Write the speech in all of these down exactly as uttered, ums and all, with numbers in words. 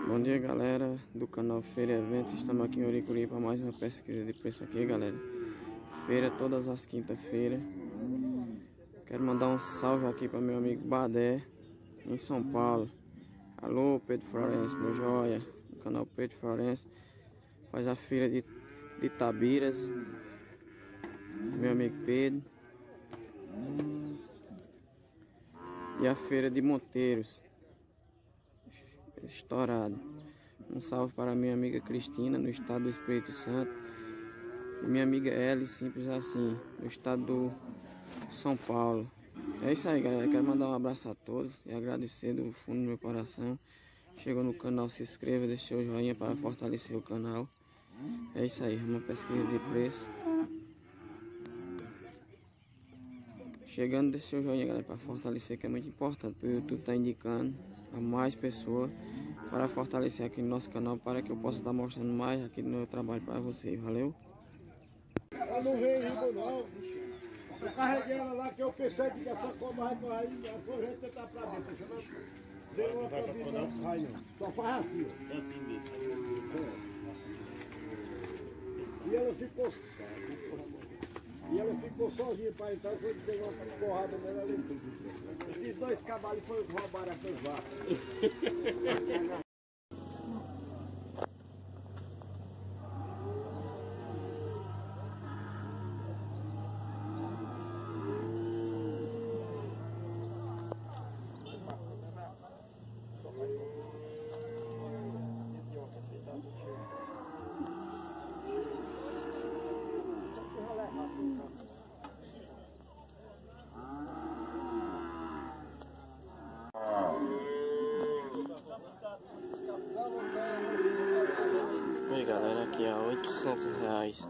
Bom dia, galera do canal Feira e Eventos. Estamos aqui em Oricuri para mais uma pesquisa de preço aqui, galera. Feira todas as quinta-feiras. Quero mandar um salve aqui para meu amigo Badé, em São Paulo. Alô, Pedro Florencio, meu joia, do canal Pedro Florencio. Faz a feira de, de Tabiras, meu amigo Pedro. E a feira de Monteiros, estourado. Um salve para minha amiga Cristina, no estado do Espírito Santo. E minha amiga Ellie, simples assim, no estado do São Paulo. É isso aí, galera. Quero mandar um abraço a todos e agradecer do fundo do meu coração. Chegou no canal, se inscreva, deixe seu joinha para fortalecer o canal. É isso aí, uma pesquisa de preço. Chegando, deixe seu joinha, galera, para fortalecer, que é muito importante. O YouTube está indicando a mais pessoas para fortalecer aqui no nosso canal, para que eu possa estar mostrando mais aqui no meu trabalho para vocês. Valeu? Ela não vem ainda não. Eu carreguei ela lá que eu pensei que essa cobra vai correr aí, a corrente está para dentro. Deu uma cobra não vai não. Só faz assim, ó. E ela ficou. E ela ficou sozinha para entrar, foi ter uma porrada nela ali tudo. Esses dois cavalos foram roubar essas vacas. E aí, galera, aqui é oitocentos reais.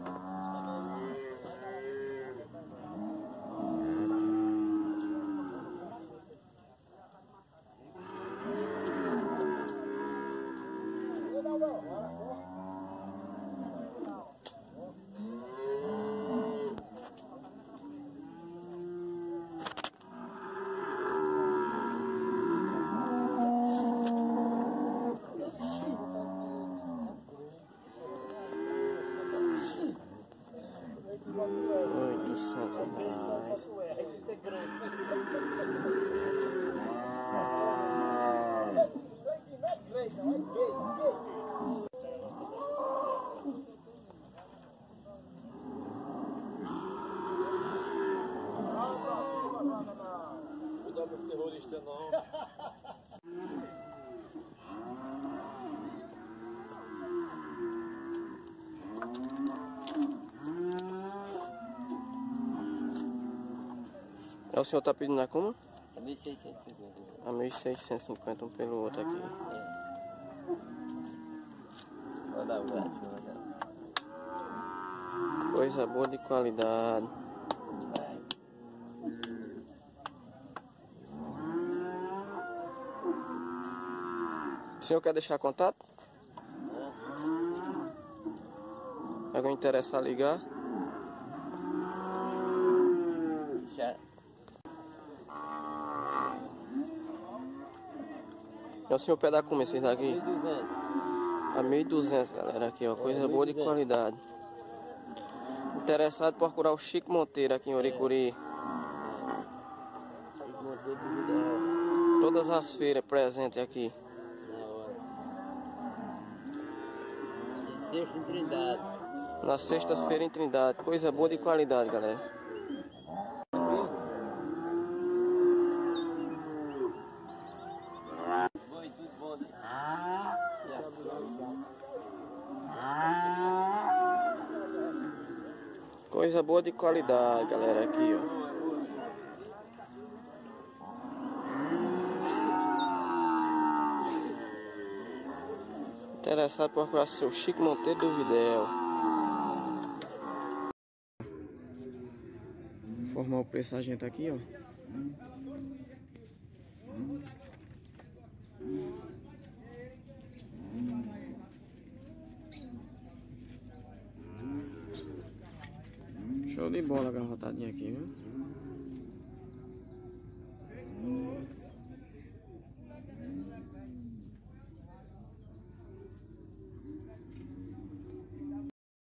Mudamos terrorista não. É, o senhor tá pedindo a como? A mil seiscentos e cinquenta. A mil seiscentos e cinquenta, um pelo outro aqui. É. Vou dar um gato, vou dar. Coisa boa de qualidade. O senhor quer deixar contato? Alguém interessar ligar? Já. É o senhor pede a como esses daqui? mil e duzentos. A mil e duzentos, galera, aqui, ó, coisa boa de qualidade. Interessado, procurar o Chico Monteiro aqui em Oricuri. Todas as feiras presentes aqui. Sexta em Trindade. Na sexta-feira em Trindade. Coisa boa de qualidade, galera. Foi tudo bom. Ah! Coisa boa de qualidade, galera, aqui, ó. Interessado, procurar seu Chico Monteiro do Videl. Formar o preço a gente aqui, ó. Show de bola a garrotadinha aqui, viu?